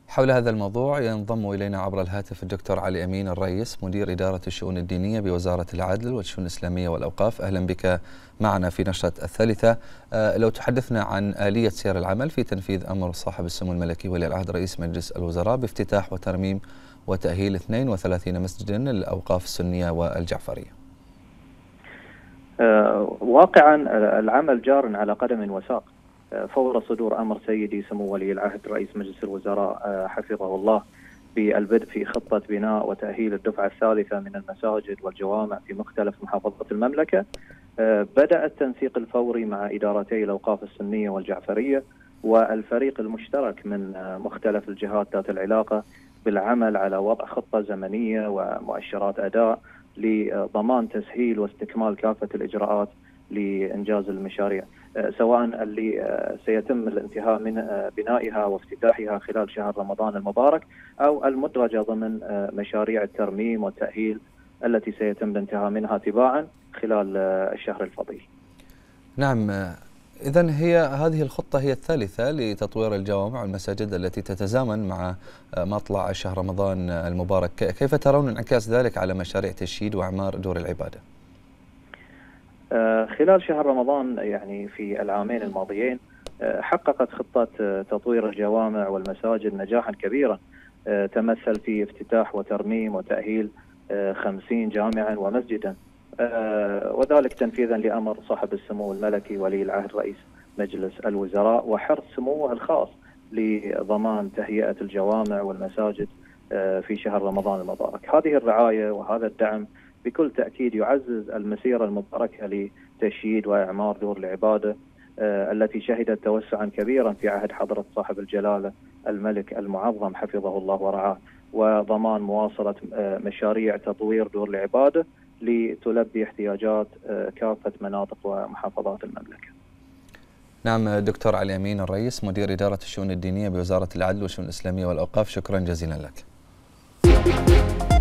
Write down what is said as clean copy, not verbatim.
حول هذا الموضوع ينضم إلينا عبر الهاتف الدكتور علي أمين الرئيس مدير إدارة الشؤون الدينية بوزارة العدل والشؤون الإسلامية والأوقاف. أهلا بك معنا في نشرة الثالثة. لو تحدثنا عن آلية سير العمل في تنفيذ أمر صاحب السمو الملكي ولي العهد رئيس مجلس الوزراء بافتتاح وترميم وتأهيل 32 مسجدا للأوقاف السنية والجعفرية. واقعا العمل جار على قدم وساق فور صدور أمر سيدي سمو ولي العهد رئيس مجلس الوزراء حفظه الله بالبدء في خطة بناء وتأهيل الدفعة الثالثة من المساجد والجوامع في مختلف محافظات المملكة. بدأ التنسيق الفوري مع إدارتي الأوقاف السنية والجعفرية والفريق المشترك من مختلف الجهات ذات العلاقة بالعمل على وضع خطة زمنية ومؤشرات أداء لضمان تسهيل واستكمال كافة الإجراءات لإنجاز المشاريع، سواء اللي سيتم الانتهاء من بنائها وافتتاحها خلال شهر رمضان المبارك أو المدرجة ضمن مشاريع الترميم والتأهيل التي سيتم الانتهاء منها تباعا خلال الشهر الفضيل. نعم، إذن هذه الخطة هي الثالثة لتطوير الجوامع والمساجد التي تتزامن مع مطلع شهر رمضان المبارك. كيف ترون انعكاس ذلك على مشاريع تشييد وإعمار دور العبادة؟ خلال شهر رمضان يعني في العامين الماضيين حققت خطة تطوير الجوامع والمساجد نجاحا كبيرا تمثل في افتتاح وترميم وتأهيل 50 جامعا ومسجدا، وذلك تنفيذا لأمر صاحب السمو الملكي ولي العهد رئيس مجلس الوزراء وحرص سموه الخاص لضمان تهيئة الجوامع والمساجد في شهر رمضان المبارك. هذه الرعاية وهذا الدعم بكل تأكيد يعزز المسيرة المباركة لتشييد وإعمار دور العبادة التي شهدت توسعا كبيرا في عهد حضرة صاحب الجلالة الملك المعظم حفظه الله ورعاه، وضمان مواصلة مشاريع تطوير دور العبادة لتلبي احتياجات كافة مناطق ومحافظات المملكة. نعم، دكتور علي أمين الرئيس مدير إدارة الشؤون الدينية بوزارة العدل والشؤون الإسلامية والأوقاف، شكرا جزيلا لك.